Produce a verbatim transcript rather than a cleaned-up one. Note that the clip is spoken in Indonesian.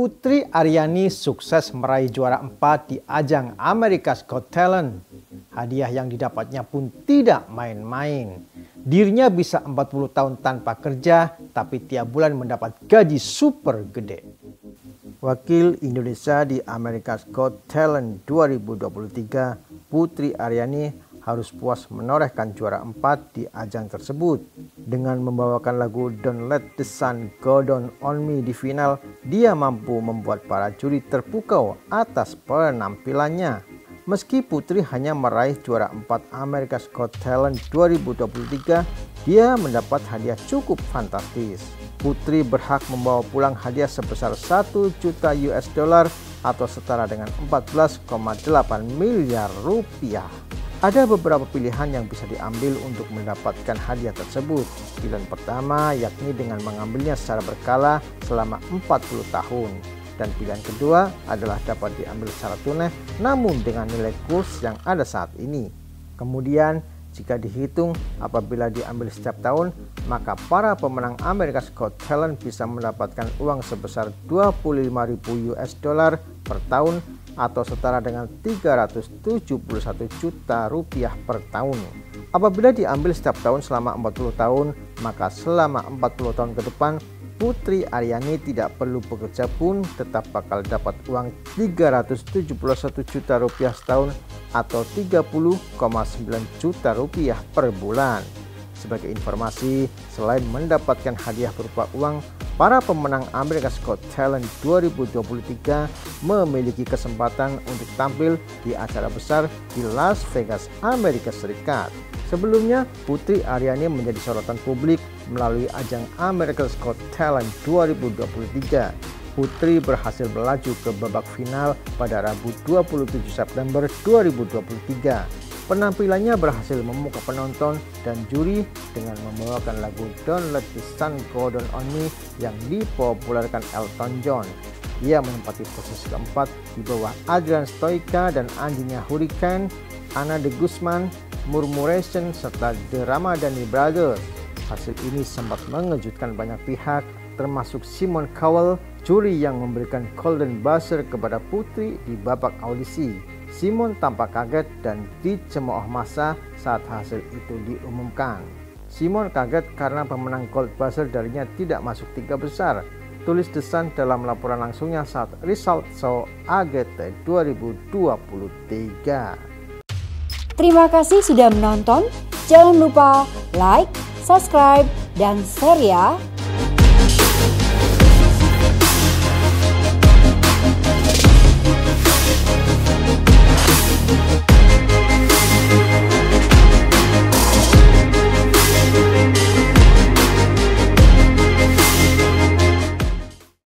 Putri Aryani sukses meraih juara empat di ajang America's Got Talent. Hadiah yang didapatnya pun tidak main-main. Dirinya bisa empat puluh tahun tanpa kerja, tapi tiap bulan mendapat gaji super gede. Wakil Indonesia di America's Got Talent dua ribu dua puluh tiga, Putri Aryani harus puas menorehkan juara empat di ajang tersebut. Dengan membawakan lagu Don't Let the Sun Go Down on Me di final, dia mampu membuat para juri terpukau atas penampilannya. Meski Putri hanya meraih juara empat America's Got Talent dua ribu dua puluh tiga, dia mendapat hadiah cukup fantastis. Putri berhak membawa pulang hadiah sebesar satu juta U S dollar atau setara dengan empat belas koma delapan miliar rupiah. Ada beberapa pilihan yang bisa diambil untuk mendapatkan hadiah tersebut. Pilihan pertama yakni dengan mengambilnya secara berkala selama empat puluh tahun. Dan pilihan kedua adalah dapat diambil secara tunai namun dengan nilai kurs yang ada saat ini. Kemudian jika dihitung apabila diambil setiap tahun, maka para pemenang America's Got Talent bisa mendapatkan uang sebesar dua puluh lima ribu U S dollar per tahun atau setara dengan tiga ratus tujuh puluh satu juta rupiah per tahun. Apabila diambil setiap tahun selama empat puluh tahun, maka selama empat puluh tahun ke depan, Putri Aryani tidak perlu bekerja pun tetap bakal dapat uang tiga ratus tujuh puluh satu juta rupiah setahun atau tiga puluh koma sembilan juta rupiah per bulan. Sebagai informasi, selain mendapatkan hadiah berupa uang, para pemenang America's Got Talent dua ribu dua puluh tiga memiliki kesempatan untuk tampil di acara besar di Las Vegas, Amerika Serikat. Sebelumnya, Putri Aryani menjadi sorotan publik melalui ajang America's Got Talent dua ribu dua puluh tiga. Putri berhasil melaju ke babak final pada Rabu dua puluh tujuh September dua ribu dua puluh tiga. Penampilannya berhasil memukau penonton dan juri dengan membawakan lagu Don't Let the Sun Go Down on Me yang dipopulerkan Elton John. Ia menempati posisi keempat di bawah Adrian Stoica dan anjingnya Hurricane, Ana de Guzman, Murmuration, serta The Ramadhani Brothers. Hasil ini sempat mengejutkan banyak pihak, termasuk Simon Cowell, juri yang memberikan golden buzzer kepada Putri di babak audisi. Simon tampak kaget dan dicemooh massa saat hasil itu diumumkan. Simon kaget karena pemenang gold buzzer darinya tidak masuk tiga besar, tulis The Sun dalam laporan langsungnya saat Result Show A G T dua ribu dua puluh tiga. Terima kasih sudah menonton. Jangan lupa like, subscribe, dan share ya.